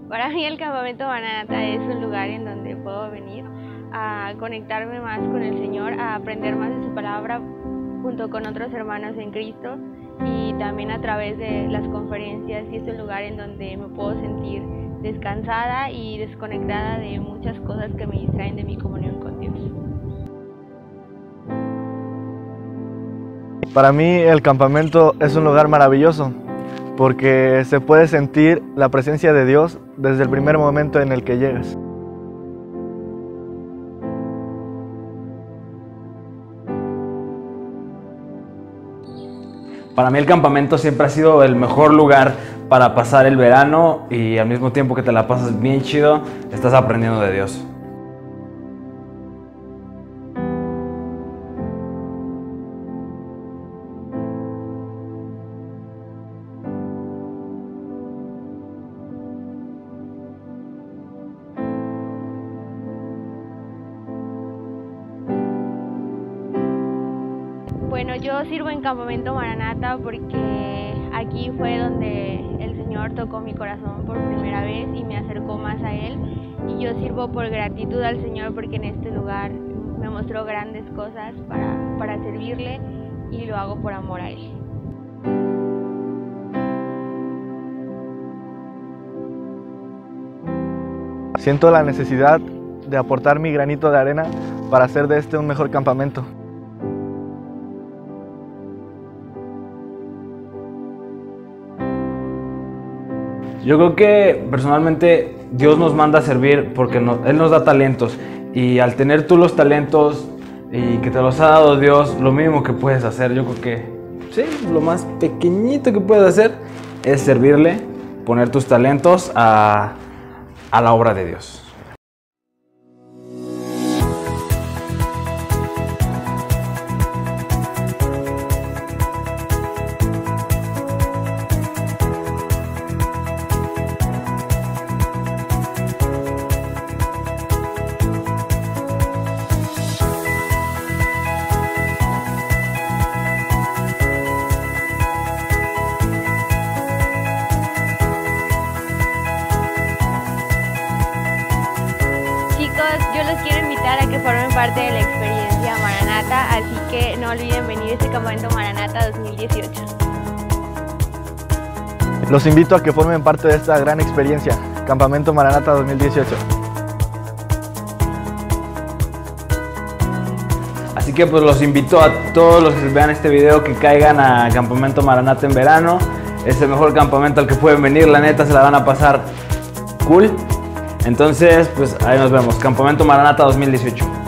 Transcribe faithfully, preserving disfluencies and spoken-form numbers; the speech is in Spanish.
Para mí el Campamento Maranata es un lugar en donde puedo venir a conectarme más con el Señor, a aprender más de su palabra junto con otros hermanos en Cristo, y también a través de las conferencias, y es un lugar en donde me puedo sentir descansada y desconectada de muchas cosas que me distraen de mi comunión con Dios. Para mí el campamento es un lugar maravilloso porque se puede sentir la presencia de Dios desde el primer momento en el que llegas. Para mí el campamento siempre ha sido el mejor lugar para pasar el verano, y al mismo tiempo que te la pasas bien chido, estás aprendiendo de Dios. Bueno, yo sirvo en Campamento Maranata porque aquí fue donde el Señor tocó mi corazón por primera vez y me acercó más a Él. Y yo sirvo por gratitud al Señor porque en este lugar me mostró grandes cosas para, para servirle, y lo hago por amor a Él. Siento la necesidad de aportar mi granito de arena para hacer de este un mejor campamento. Yo creo que personalmente Dios nos manda a servir porque nos, Él nos da talentos, y al tener tú los talentos y que te los ha dado Dios, lo mínimo que puedes hacer, yo creo que sí, lo más pequeñito que puedes hacer es servirle, poner tus talentos a, a la obra de Dios. Yo los quiero invitar a que formen parte de la experiencia Maranata, así que no olviden venir a este Campamento Maranata dos mil dieciocho. Los invito a que formen parte de esta gran experiencia, Campamento Maranata dos mil dieciocho. Así que pues los invito a todos los que vean este video que caigan a Campamento Maranata en verano. Es el mejor campamento al que pueden venir, la neta se la van a pasar cool. Entonces, pues ahí nos vemos, Campamento Maranata dos mil dieciocho.